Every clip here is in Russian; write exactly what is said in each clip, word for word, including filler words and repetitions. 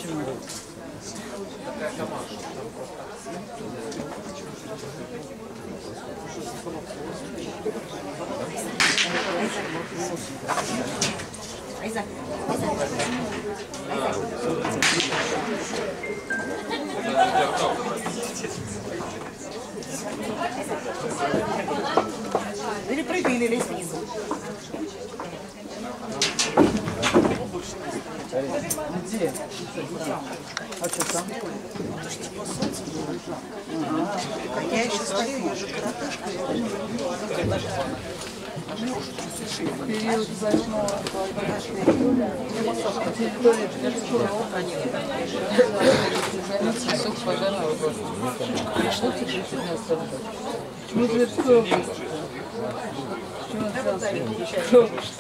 Айза, или прыгай, или лезь снизу. Где? А что там? Я еще стою, я же коротышка. Период с восьмого по двенадцатое июля территория Тверского округа границы сок пожарного просто. Пришло тебе пятнадцать лет. Мы Тверской области. Чего осталось?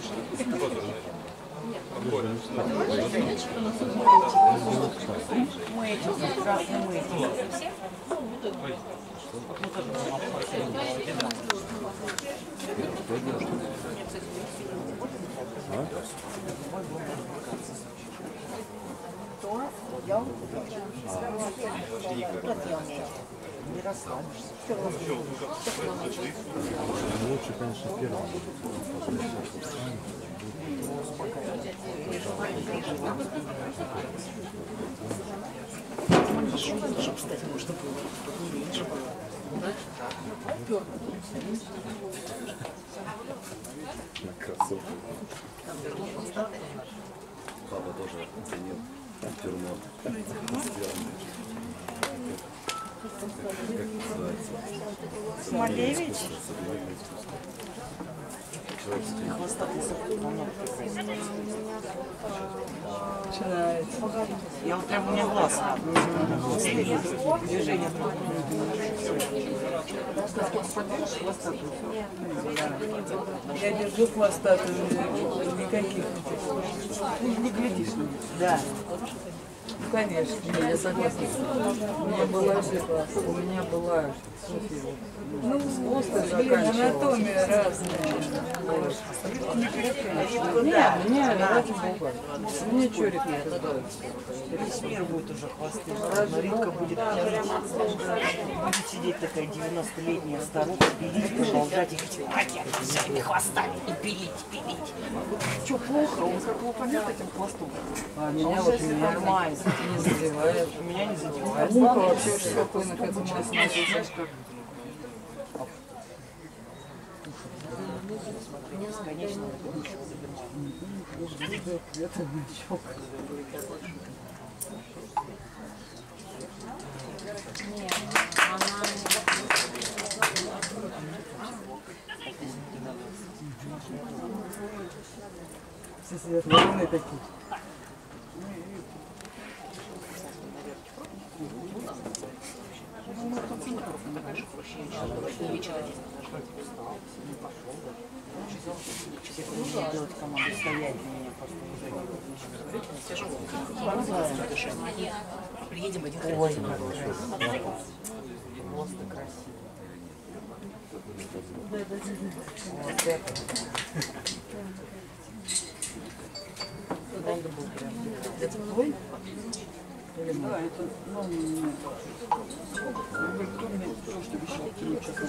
Не расслабишься. Лучше, конечно, первым. Чтобы, кстати, можно было поменьше было. На красоту. Папа тоже оценил тюрьму. Как называется? Малевич? Начинается. Я вот прям у меня глаз. Движение. Я держу хвостатую, никаких. Не глядишь. Да. Конечно, я согласна. У меня была, у меня была, ну, острый заканчивала. Анатомия разная. Да. У меня раки бывают. У меня чурик не отдает. Весь мир будет уже хвосты. Маринка будет будет сидеть такая девяностолетняя старуха, пилить, поболтать и говорить, а я своими хвостами и пилить, пилить. Что плохо? Он как его понять этим хвостом? А меня вот меня нормально. не задевает. Меня не А задевает. Бумка вообще очень спокойно к этому относится. Бесконечно. Это значок. Нет, она... Все сидят ровные такие. Делать команду, стоять на меня просто. Приедем один раз. Ой, просто красиво. Вот это. Надо было прям. Это твой? Да, это, ну, нет. Кто мне то, что вещал, ты мне что-то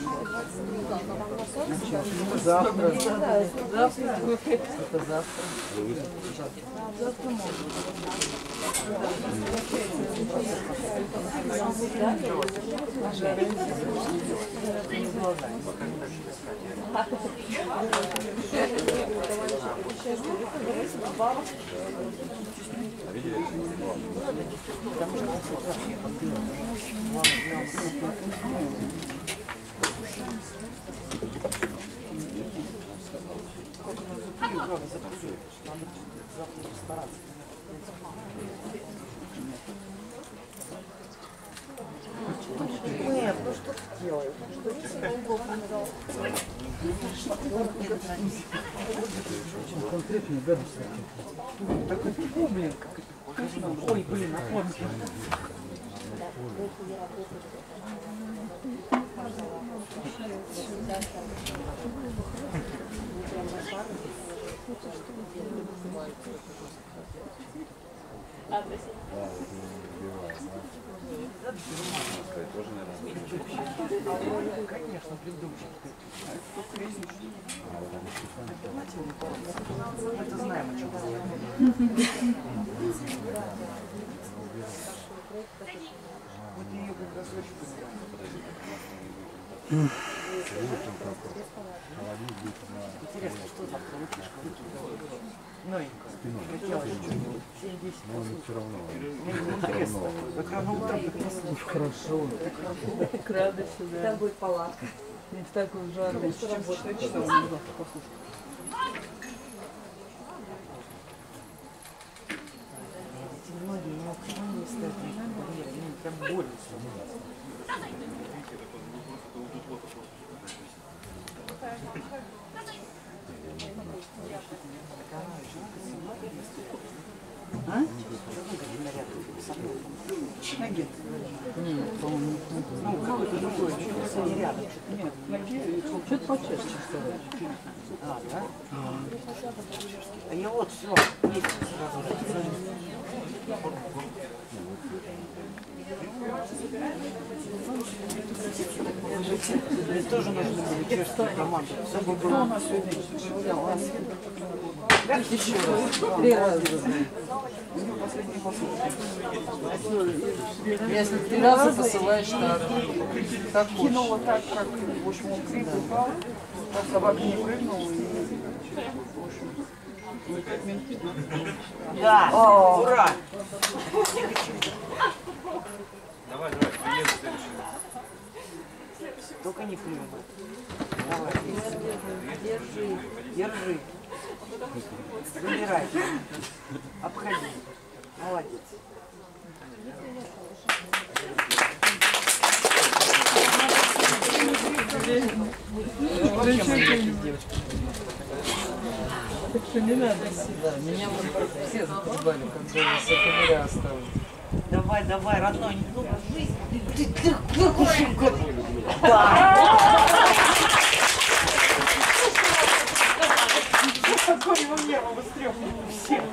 завтра. Завтра. Это завтра. Завтра можно. Потому что завтра постараться. Нет, ну что ты делаешь? Конкретные гадости. Так это, блин, как это. Ой, блин, напомни. Да, вот не убивает, да. Тоже, наверное, Конечно, придумчик. а вот они Стефан. Мы-то знаем, о чем говорим. Вот ее как раз очень интересно, что там получишь? Новенько. Хотела чуть-чуть. семь-десять. Но он все равно. Мне не интересно. Как рано утром послушать. Хорошо. Так рада сюда. Там будет палатка. Не в такую жару. Эти многие необходимые не стоят на барьере. Они прям борются. А? Ноги. Нет, по-моему, Ну, какой-то другой, что-то не рядом. нет, ноги, что-то почаще стараюсь. А, да? А я вот все, есть сразу. Мне тоже нужны были чешские команды. Все бы было. Еще раз, три раза. Если три раза посылаешь, так, так Кинула так, как, в общем, он крик упал, а собака не прыгнула, и, в общем, не как менты. Да, ура! Давай, давай, приеду следующий. Только не плюнь. Давай, держи, держи. Забирай. Обходи. Молодец. Так что не надо сюда. Меня вот все запугали, когда я с октября осталось. Давай, давай, родной. Ну, ты, ты, выкушай-ка. Да. Какой его нервы быстрее. Всем.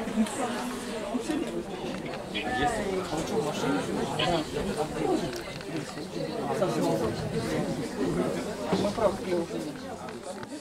А вы что, в машине? Мы правда клево.